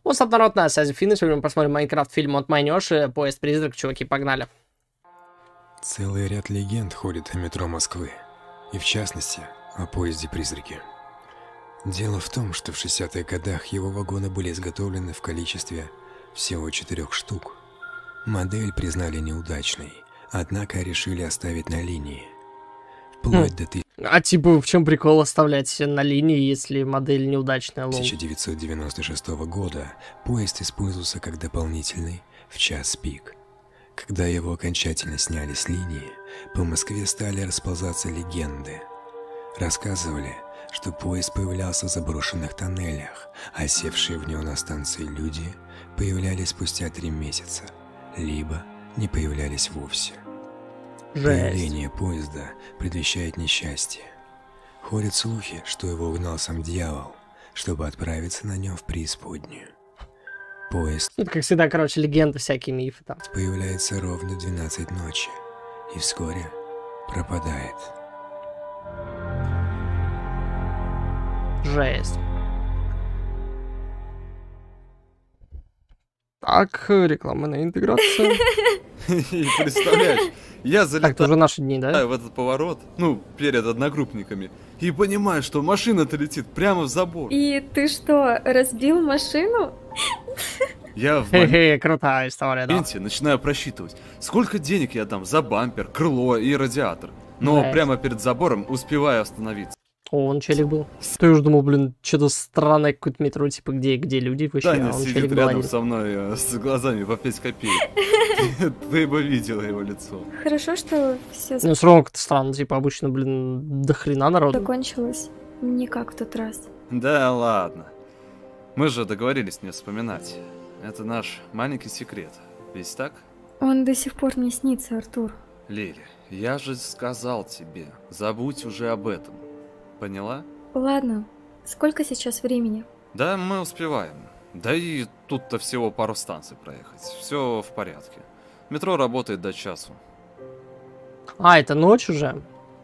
Вот, стоп, народ, на связи Финн. Сегодня мы посмотрим Майнкрафт, фильм от Майнёши, Поезд-призрак. Чуваки, погнали. Целый ряд легенд ходит о метро Москвы, и в частности, о поезде-призраке. Дело в том, что в 60-х годах его вагоны были изготовлены в количестве всего 4 штук. Модель признали неудачной, однако решили оставить на линии. Вплоть до А типа, в чем прикол оставлять на линии, если модель неудачная, лол? 1996 года поезд использовался как дополнительный в час пик. Когда его окончательно сняли с линии, по Москве стали расползаться легенды. Рассказывали, что поезд появлялся в заброшенных тоннелях, а севшие в него на станции люди появлялись спустя 3 месяца, либо не появлялись вовсе. Появление поезда предвещает несчастье. Ходят слухи, что его угнал сам дьявол, чтобы отправиться на нем в преисподнюю. Поезд, Это, как всегда, короче, легенды, всякие мифы там. появляется ровно в 12 ночи и вскоре пропадает. Жесть. Так, рекламная интеграция. И представляешь, я Так, это залетаю уже наши дни, да? в этот поворот, перед одногруппниками, и понимаю, что машина-то летит прямо в забор. И ты что, разбил машину? Я в Хе-хе, крутая история, да. моменте начинаю просчитывать, сколько денег я дам за бампер, крыло и радиатор. Но Да. прямо перед забором успеваю остановиться. О, он челик был. Ты уже думал, блин, что-то странное какое-то метро, типа, где люди вообще, Таня а он сидит челик был рядом один. со мной с глазами по 5 копеек. Ты бы видела его лицо. Хорошо, что все Ну, все равно как-то странно, типа, обычно, блин, до хрена народу. закончилось. Не как в тот раз. Да ладно. Мы же договорились не вспоминать. Это наш маленький секрет. Ведь так? Он до сих пор мне снится, Артур. Лили, я же сказал тебе, забудь уже об этом. Поняла? Ладно, сколько сейчас времени? Да, мы успеваем. Да и тут-то всего пару станций проехать. Все в порядке. Метро работает до часу. А, это ночь уже?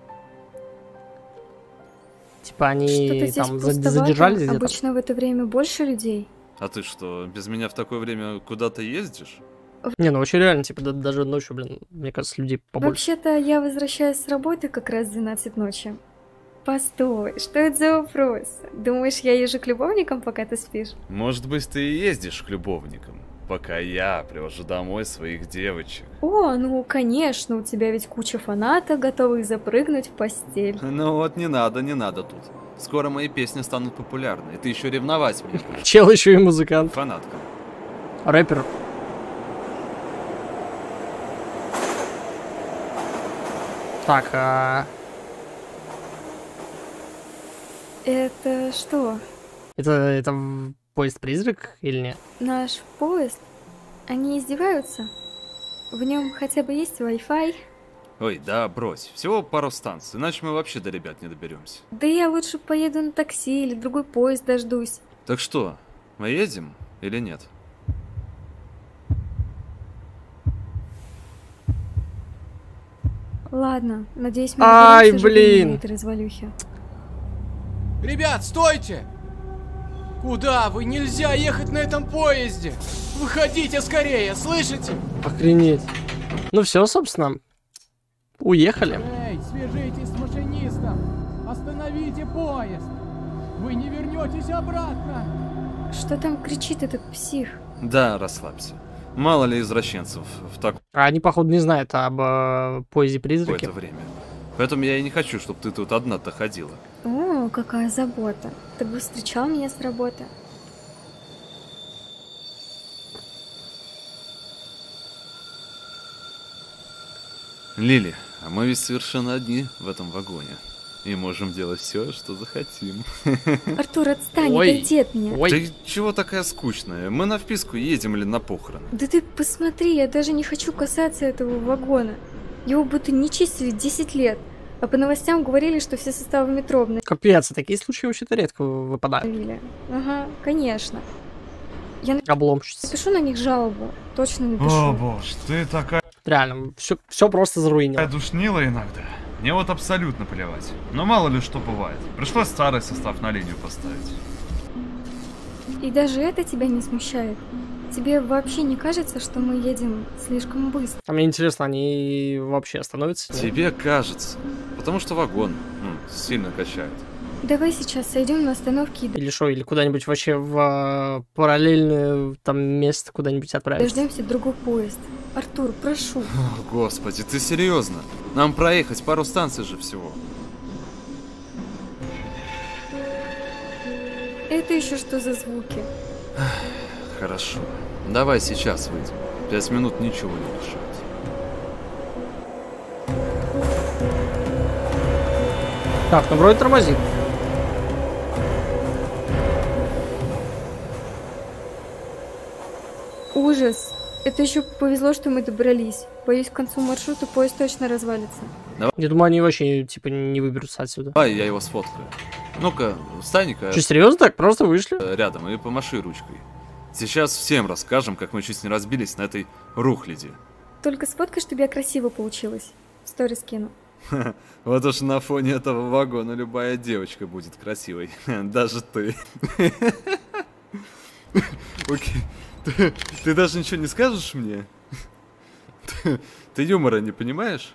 Типа, они Что-то здесь там пустовато. задержались где-то? Обычно в это время больше людей. А ты что, без меня в такое время куда-то ездишь? Не, ну вообще реально, типа, даже ночью, блин, мне кажется, людей побольше. Вообще-то я возвращаюсь с работы как раз в 12 ночи. Постой, что это за вопрос? Думаешь, я езжу к любовникам, пока ты спишь? Может быть, ты и ездишь к любовникам, пока я привожу домой своих девочек. О, ну конечно, у тебя ведь куча фанатов, готовых запрыгнуть в постель. Ну вот не надо тут. Скоро мои песни станут популярны, и ты еще ревновать меня будешь. Чел еще и музыкант. Фанатка. Рэпер. Так, Это что? это поезд-призрак или нет? Наш поезд? Они издеваются? В нем хотя бы есть Wi-Fi? Ой, да брось, всего пару станций, иначе мы вообще до ребят не доберемся. Да я лучше поеду на такси или другой поезд дождусь. Так что, мы едем или нет? Ладно, надеюсь, мы Ай, доберемся живыми блин. на этой развалюхе. Ребят, стойте! Куда вы? Нельзя ехать на этом поезде! Выходите скорее, слышите? Охренеть. Ну все, собственно. Уехали. Эй, свяжитесь с машинистом! Остановите поезд! Вы не вернетесь обратно! Что там кричит этот псих? Да, расслабься. Мало ли извращенцев в такое А они, походу, не знают об поезде-призраке. время. Поэтому я и не хочу, чтобы ты тут одна-то ходила. О, какая забота. Ты бы встречал меня с работы. Лили, а мы ведь совершенно одни в этом вагоне. И можем делать все, что захотим. Артур, отстань, Ой. отойди от меня. Ой, Ты чего такая скучная? Мы на вписку едем или на похороны? Да ты посмотри, я даже не хочу касаться этого вагона. Его будто не чистили 10 лет. А по новостям говорили, что все составы метро капец, такие случаи вообще-то редко выпадают. обновили. Ага, конечно. Я Обломщица. напишу на них жалобу. Точно напишу. боже, ты такая Реально, все просто заруинило. душнила иногда. Мне вот абсолютно плевать. Но мало ли что бывает. Пришлось старый состав на линию поставить. И даже это тебя не смущает? Тебе вообще не кажется, что мы едем слишком быстро? А мне интересно, они вообще остановятся? Тебе кажется. Потому что вагон сильно качает. Давай сейчас сойдем на остановке и Или что, или куда-нибудь вообще в параллельное там место куда-нибудь отправиться? дождемся другой поезд. Артур, прошу. О, господи, ты серьезно? Нам проехать пару станций же всего. Это еще что за звуки? Хорошо. Давай сейчас выйдем. 5 минут ничего не решает. Так, ну вроде тормозит. Ужас. Это еще повезло, что мы добрались. Боюсь, к концу маршрута поезд точно развалится. Я думаю, они вообще, типа, не выберутся отсюда. Давай, я его сфоткаю. Ну-ка, встань-ка Что, серьезно так? Просто вышли? рядом и помаши ручкой. Сейчас всем расскажем, как мы чуть не разбились на этой рухляди. Только сфоткай, чтобы я красиво получилась. В сторис кину. Вот уж на фоне этого вагона любая девочка будет красивой. Даже ты. Окей. Ты даже ничего не скажешь мне? Ты юмора не понимаешь?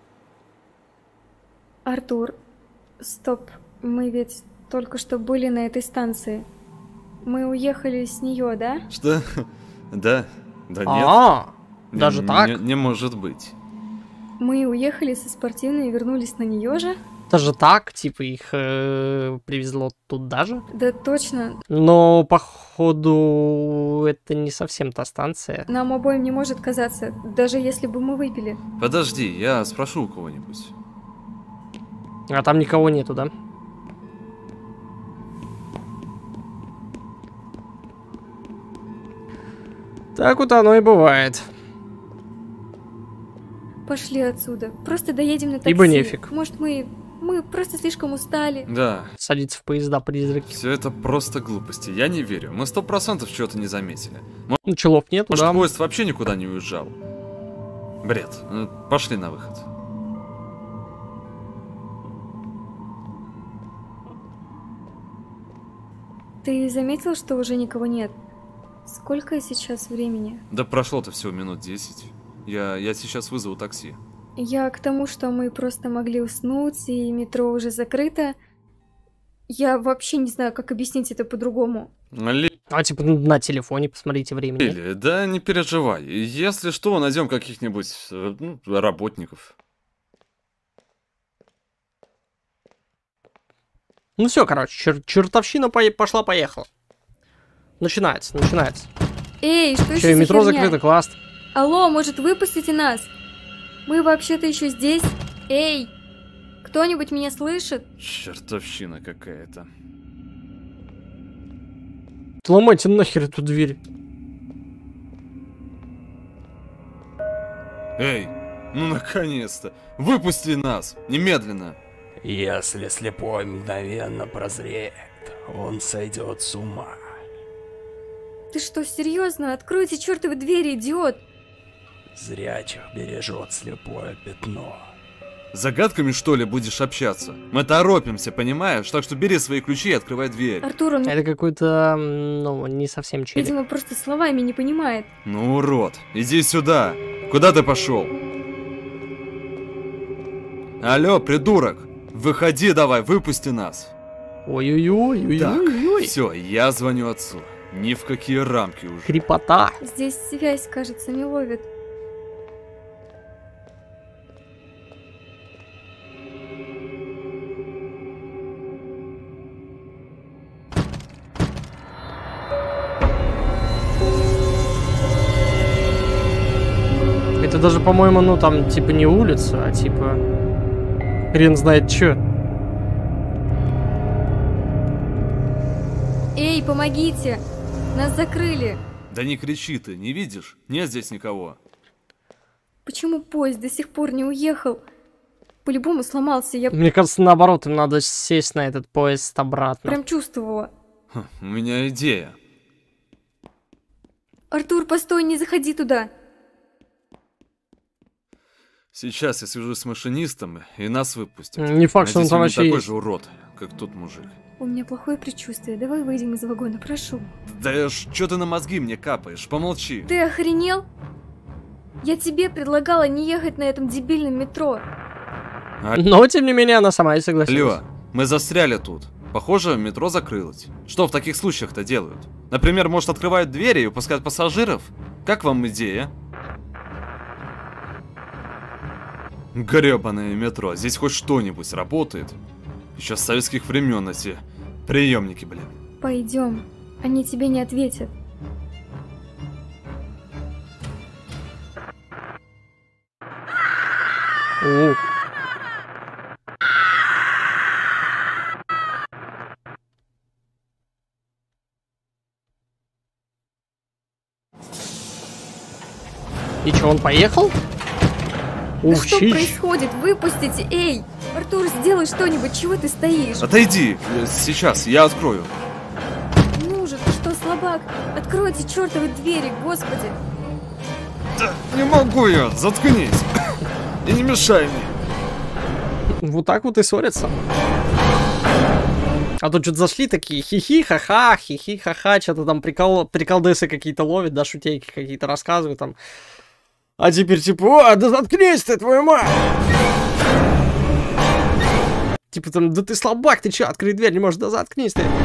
Артур, стоп. Мы ведь только что были на этой станции. Мы уехали с нее, да? Что? Да? Да нет. А, даже так? Не может быть. Мы уехали со спортивной и вернулись на нее же? Даже так? Типа их привезло туда же? Да точно. Но, походу, это не совсем та станция. Нам обоим не может казаться, даже если бы мы выпили. Подожди, я спрошу у кого-нибудь. А там никого нету, да? Так вот оно и бывает. Пошли отсюда. Просто доедем на такси. Ибо нефиг. Может, мы просто слишком устали. Да, Садиться в поезда призраки. все это просто глупости. Я не верю. Мы 100% чего-то не заметили. Ну, челов нету, Может, да? поезд вообще никуда не уезжал? Бред. Пошли на выход. Ты заметил, что уже никого нет? Сколько сейчас времени? Да прошло-то всего минут 10. Я сейчас вызову такси. Я к тому, что мы просто могли уснуть, и метро уже закрыто. Я вообще не знаю, как объяснить это по-другому. А типа на телефоне посмотрите времени. Лили, да не переживай. Если что, найдем каких-нибудь работников. Ну все, короче, чертовщина пошла-поехала. Начинается. Эй, что Че, еще и за метро херня? закрыто, класс. Алло, может, выпустите нас? Мы вообще-то еще здесь. Эй, кто-нибудь меня слышит? Чертовщина какая-то. Ломайте нахер эту дверь. Эй, ну наконец-то! Выпусти нас! Немедленно! Если слепой мгновенно прозреет, он сойдет с ума. Ты что, серьезно? Откройте чертовы двери, идиот! Зрячих бережет слепое пятно. С загадками, что ли, будешь общаться? Мы торопимся, понимаешь? Так что бери свои ключи и открывай дверь. Артур, он, Это какой-то, ну, не совсем челик. видимо, просто словами не понимает. Ну, урод, иди сюда. Куда ты пошел? Алло, придурок! Выходи давай, выпусти нас. Ой-ой-ой, Так, ой-ой-ой. все, я звоню отцу. Ни в какие рамки уже. Крепота. Здесь связь, кажется, не ловит. Это даже, по-моему, ну там типа не улица, а типа хрен знает чё. Эй, помогите! Нас закрыли! Да не кричи ты, не видишь? Нет здесь никого. Почему поезд до сих пор не уехал? По-любому сломался, я Мне кажется, наоборот, им надо сесть на этот поезд обратно. прям чувствовала. У меня идея. Артур, постой, не заходи туда! Сейчас я свяжусь с машинистом, и нас выпустят. Не факт, что он Надеюсь, там не вообще такой есть. же урод, как тот мужик. У меня плохое предчувствие. Давай выйдем из вагона, прошу. Да что ты на мозги мне капаешь? Помолчи. Ты охренел? Я тебе предлагала не ехать на этом дебильном метро. Но, тем не менее, она сама и согласилась. Алло, мы застряли тут. Похоже, метро закрылось. Что в таких случаях-то делают? Например, может, открывают двери и выпускают пассажиров? Как вам идея? Гребаное метро, здесь хоть что-нибудь работает? Еще с советских времен эти приемники, блин. Пойдем. Они тебе не ответят. О. И чё, он поехал? Да Ух, что чищ. происходит? Выпустите! Эй! Артур, сделай что-нибудь, чего ты стоишь? Отойди, сейчас, я открою. Ну же, ты что, слабак? Откройте чертовы двери, господи! Да не могу я, заткнись. И не мешай мне. Вот так вот и ссорятся. А тут что-то зашли такие хихи-ха-ха, хихи-ха-ха, что-то там приколдесы какие-то ловят, да, шутейки какие-то рассказывают там. А теперь типа, да заткнись ты, твою мать! Типа там, да ты слабак, ты чё, открыть дверь не можешь, да заткнись ты.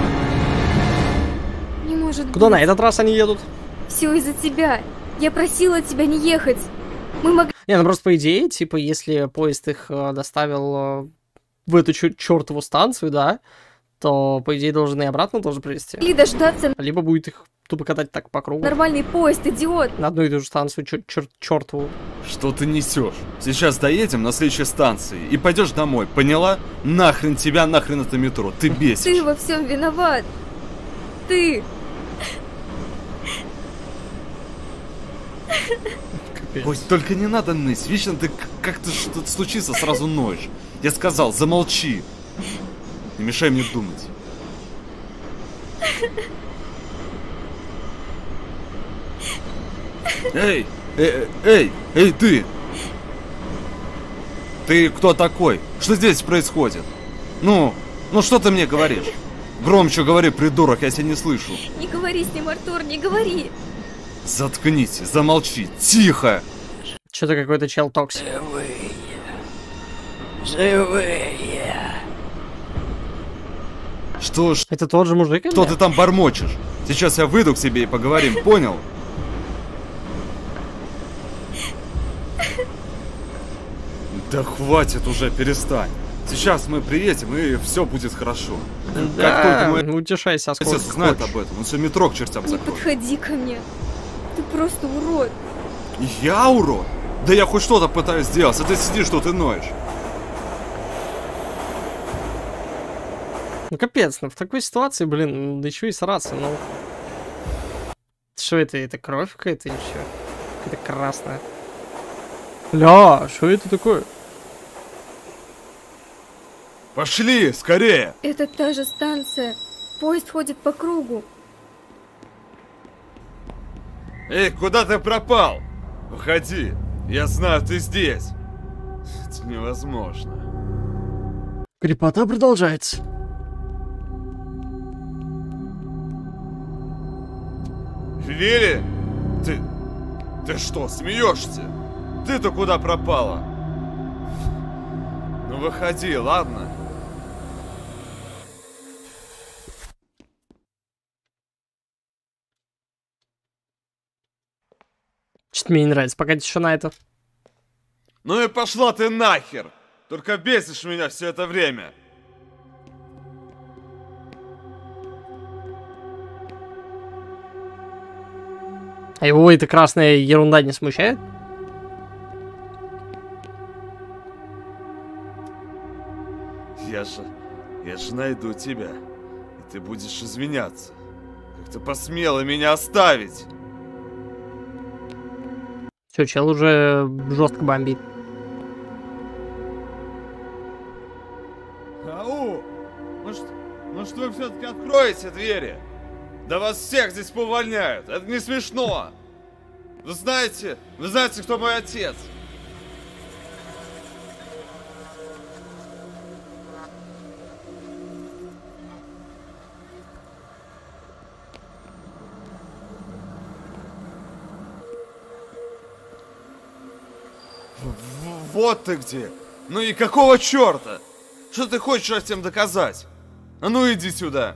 Не может быть. Куда на этот раз они едут? Все из-за тебя. Я просила тебя не ехать. Мы могли... Не, ну просто по идее, типа, если поезд их доставил в эту чертову станцию, да, то, по идее, должен и обратно тоже привезти. дождаться Либо будет их тупо катать так по кругу. нормальный поезд, идиот. На одну и ту же станцию, чертову. Что ты несешь? Сейчас доедем на следующей станции и пойдешь домой, поняла? Нахрен тебя, нахрен это метро, ты бесишь. Ты во всем виноват. Ты. Ой, только не надо ныть, вечно ты как-то что-то случится, сразу ноешь. Я сказал, замолчи. Не мешай мне думать. Эй, эй, ты! Ты кто такой? Что здесь происходит? Ну что ты мне говоришь? Громче говори, придурок, я тебя не слышу. Не говори с ним, Артур, не говори. Заткнись, замолчи, тихо! Что-то какой-то чел токсик. Что ж, Это тот же мужик? что или? ты там бормочешь? Сейчас я выйду к себе и поговорим, понял? Да хватит уже, перестань. Сейчас мы приедем, и все будет хорошо. Как Да, только мой утешайся, сколько отец знает хочешь. об этом, он все метро к чертям Не закроет. подходи ко мне. Ты просто урод. Я урод? Да я хоть что-то пытаюсь сделать, а ты сидишь тут и ноешь. Ну капец, ну в такой ситуации, блин, да еще и сраться, ну. Что это? Это кровь какая-то или что? Какая-то красная. Ля, что это такое? Пошли, скорее! Это та же станция. Поезд ходит по кругу. Эй, куда ты пропал? Выходи, я знаю, ты здесь. Это невозможно. Крепота продолжается. Лили? Ты что, смеешься? Ты-то куда пропала? Ну выходи, ладно? Что-то мне не нравится, погоди еще на это. Ну и пошла ты нахер! Только бесишь меня все это время. А его эта красная ерунда не смущает? Я же найду тебя. И ты будешь извиняться. Как ты посмела меня оставить? Все, чел уже жестко бомбит. Ау! Может вы все-таки откроете двери? Да вас всех здесь повольняют. Это не смешно. Вы знаете, кто мой отец? Вот ты где! Ну и какого черта? Что ты хочешь этим доказать? А ну иди сюда!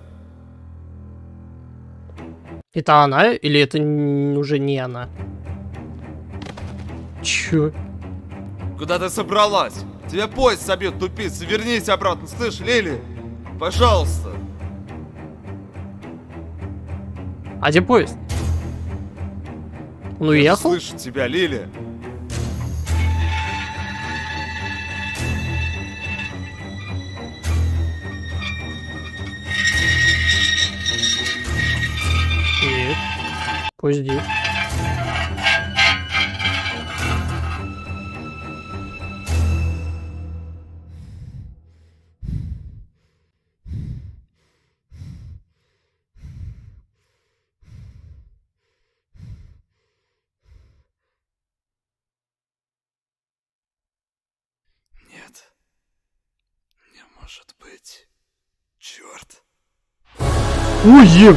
Это она или это уже не она? Чё? Куда ты собралась? Тебя поезд собьет, тупица! Вернись обратно, слышь, Лили? Пожалуйста! А где поезд? Он Я уехал? слышу тебя, Лили! Нет. Поезд здесь. Нет. Не может быть. Черт. Ой, еб!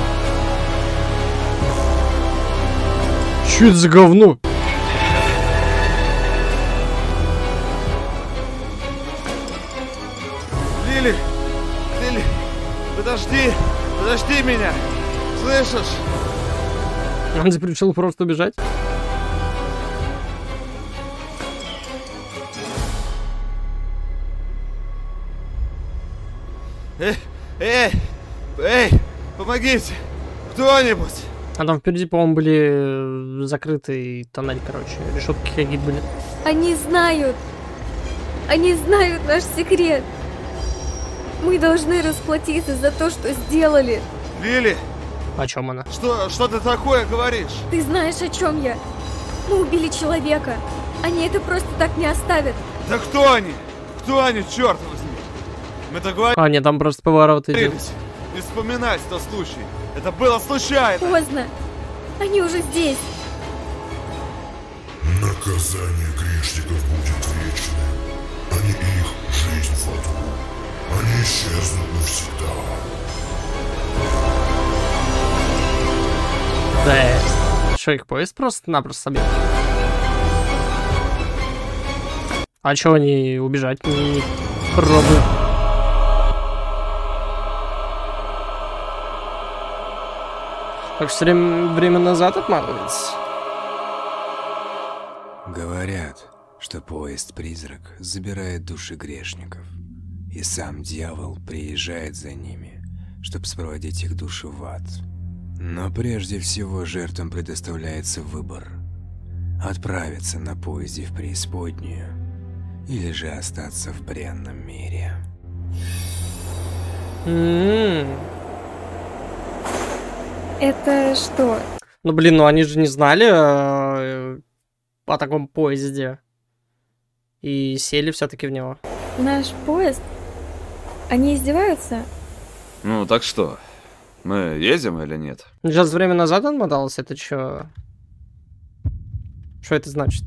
Чё это за говно? Лили! Лили! Подожди! Подожди меня! Слышишь? Он решил просто убежать? Эй! Помогите! Кто-нибудь! А там впереди, по-моему, были закрытые тоннель, короче. Решетки какие-то были. Они знают! Они знают наш секрет! Мы должны расплатиться за то, что сделали! Лили! О чем она? Что ты такое говоришь? Ты знаешь, о чем я? Мы убили человека! Они это просто так не оставят! Да кто они? Кто они, черт возьми? Мы договорились А, нет, там просто поворот идет. не вспоминать тот случай. Это было случайно. Поздно! Они уже здесь! Наказание грешников будет вечным, а не их жизнь в аду. Они исчезнут навсегда. Да. Что, их поезд просто-напросто собьет? А чё они убежать не пробуют? Так что время назад отматывается. Говорят, что поезд-призрак забирает души грешников, и сам дьявол приезжает за ними, чтобы спроводить их души в ад. Но прежде всего жертвам предоставляется выбор: отправиться на поезде в преисподнюю или же остаться в бренном мире. Это что? Ну блин, ну они же не знали о таком поезде. И сели все-таки в него. Наш поезд? Они издеваются? Ну, так что? Мы едем или нет? Сейчас время назад отмоталось, это чё? Что это значит?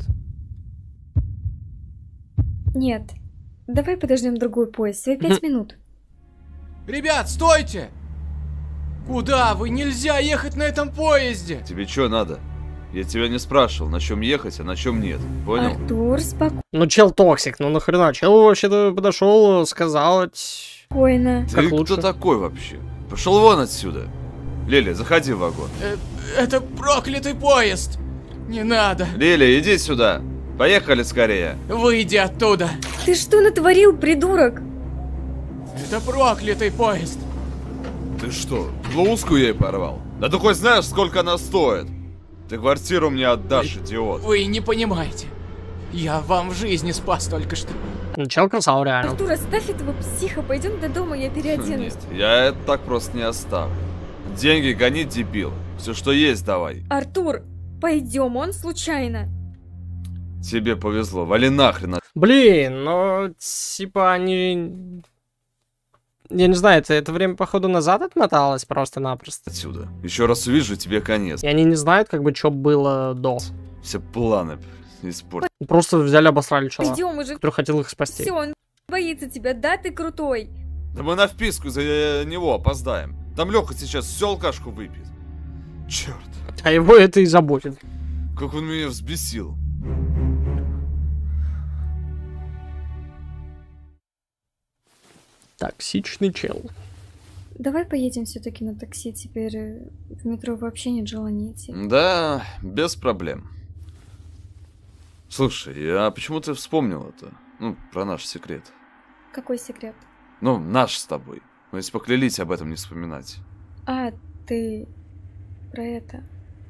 Нет. Давай подождем другой поезд, всего 5 минут. Ребят, стойте! Куда вы? Нельзя ехать на этом поезде! Тебе что надо? Я тебя не спрашивал, на чем ехать, а на чем нет. Понял? Артур, Ну чел токсик, ну нахрена? Чел вообще-то подошел, сказал... спокойно. Ты как кто лучше. такой вообще? Пошел вон отсюда. Лили, заходи в вагон. Это проклятый поезд! Не надо! Лили, иди сюда. Поехали скорее. Выйди оттуда! Ты что натворил, придурок? Это проклятый поезд! Ты что, блузку ей порвал? Да ты хоть знаешь, сколько она стоит? Ты квартиру мне отдашь, идиот. Вы не понимаете. Я вам в жизни спас только что. Ну чел красава, реально. Артур, оставь этого психа, пойдем до дома, я переоденусь. Нет, я это так просто не оставлю. Деньги гони, дебил. Все, что есть, давай. Артур, пойдем, он случайно. Тебе повезло, вали нахрен. Блин, ну типа они... Я не знаю, это время, походу, назад отмоталось просто-напросто. Отсюда. Еще раз увижу, тебе конец. И они не знают, как бы, что было до. Все планы испортили. Просто взяли, обосрали чела, Пойдем уже. который хотел их спасти. Все, он боится тебя, да, ты крутой. Да мы на вписку за него опоздаем. Там Леха сейчас всю алкашку выпьет. Черт, А его это и заботит. как он меня взбесил. Токсичный чел. Давай поедем все-таки на такси, теперь в метро вообще нет желания идти. Да, без проблем. Слушай, а почему ты вспомнил это? Ну, про наш секрет. Какой секрет? Ну, наш с тобой. Мы ведь поклялись об этом не вспоминать. А, ты про это.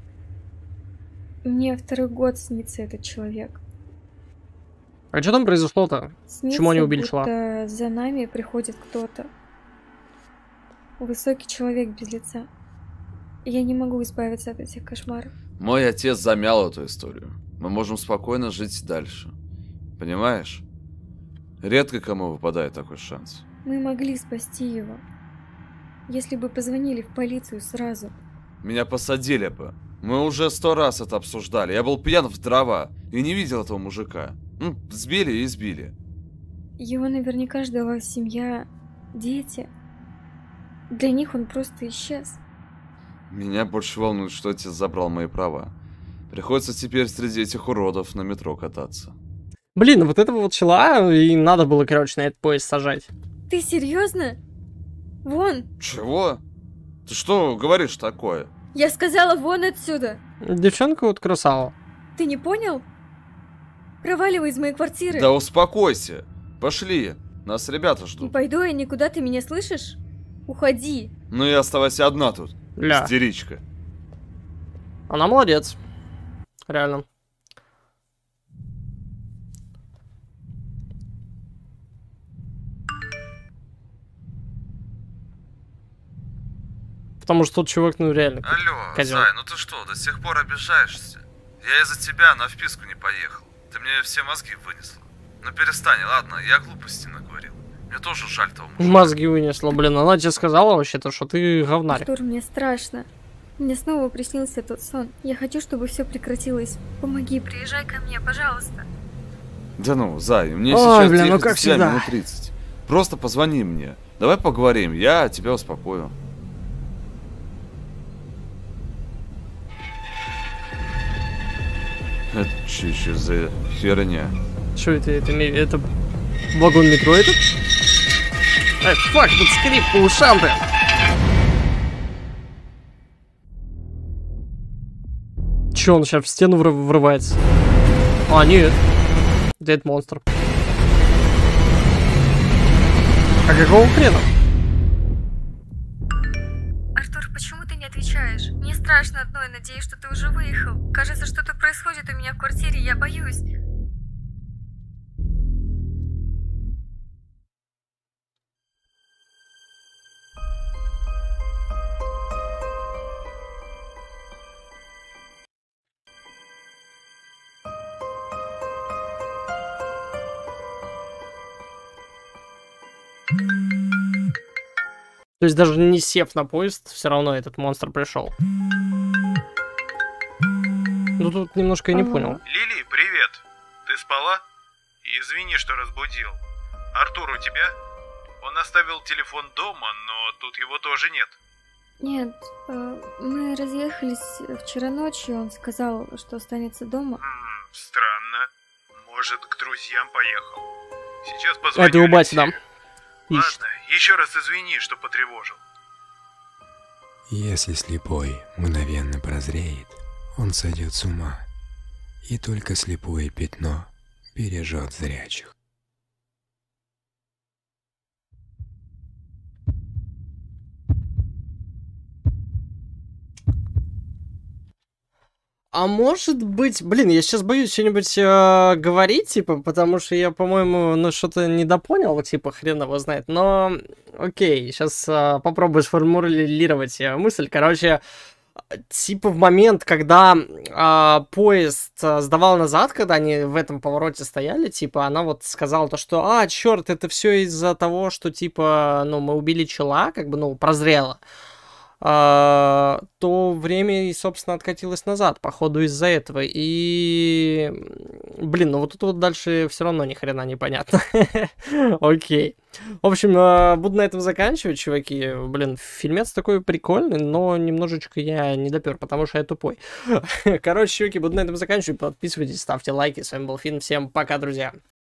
Мне 2-й год снится этот человек. А что там произошло-то? Снится, Почему они убили чела? будто за нами приходит кто-то. Высокий человек без лица. Я не могу избавиться от этих кошмаров. Мой отец замял эту историю. Мы можем спокойно жить дальше. Понимаешь? Редко кому выпадает такой шанс. Мы могли спасти его. Если бы позвонили в полицию сразу. Меня посадили бы. Мы уже 100 раз это обсуждали. Я был пьян в дрова и не видел этого мужика. Ну, сбили и избили. Его наверняка ждала семья, дети. Для них он просто исчез. Меня больше волнует, что отец забрал мои права. Приходится теперь среди этих уродов на метро кататься. Блин, вот этого вот чела и надо было, короче, на этот поезд сажать. Ты серьезно? Вон! Чего? Ты что говоришь такое? Я сказала, вон отсюда! Девчонка вот красава. Ты не понял? Проваливай из моей квартиры. Да успокойся. Пошли. Нас ребята Не ждут. пойду я никуда, ты меня слышишь? Уходи. Ну и оставайся одна тут. Ля. Истеричка. Она молодец. Реально. Потому что тот чувак, ну реально. Алло, козёл. Зай, ну ты что, до сих пор обижаешься? Я из-за тебя на вписку не поехал. Ты мне все мозги вынесла. Ну перестань, ладно, я глупости наговорил. Мне тоже жаль того мужика. Мозги вынесла, блин. Она тебе сказала вообще-то, что ты говнарь. Артур, мне страшно. Мне снова приснился тот сон. Я хочу, чтобы все прекратилось. Помоги, приезжай ко мне, пожалуйста. Да ну, Зай, мне Ой, сейчас блин, ну ехать как всего всегда. минут 30. Просто позвони мне. Давай поговорим, я тебя успокою. Это что еще за херня? Что это? Это вагон метро этот? Эй, фак, тут скрип по ушам прям. Че, он сейчас в стену врывается? А, нет. Да это монстр. А какого хрена? Артур, почему ты не отвечаешь? Мне страшно одной, надеюсь, что ты уже выехал. Кажется, что-то происходит у меня в квартире, я боюсь. То есть даже не сев на поезд, все равно этот монстр пришел. Ну тут немножко я не понял. Лили, привет. Ты спала? Извини, что разбудил. Артур у тебя? Он оставил телефон дома, но тут его тоже нет. Нет, мы разъехались вчера ночью, он сказал, что останется дома. Странно. Может, к друзьям поехал. Сейчас позвоню. Это у бати, да. Ладно, еще раз извини, что потревожил. Если слепой мгновенно прозреет, он сойдет с ума, и только слепое пятно бережет зрячих. А может быть, блин, я сейчас боюсь что-нибудь говорить, типа, потому что я, по-моему, ну что-то недопонял, типа, хрен его знает. Но, окей, сейчас попробую сформулировать мысль. Короче, типа в момент, когда поезд сдавал назад, когда они в этом повороте стояли, типа, она вот сказала то, что, черт, это все из-за того, что, типа, ну, мы убили чела, как бы, ну, прозрело. То время и, собственно, откатилось назад, походу, из-за этого. И, блин, ну вот тут вот дальше все равно ни хрена непонятно. Окей. В общем, буду на этом заканчивать, чуваки. Блин, фильмец такой прикольный, но немножечко я не допер, потому что я тупой. Короче, чуваки, буду на этом заканчивать. Подписывайтесь, ставьте лайки. С вами был Фин. Всем пока, друзья.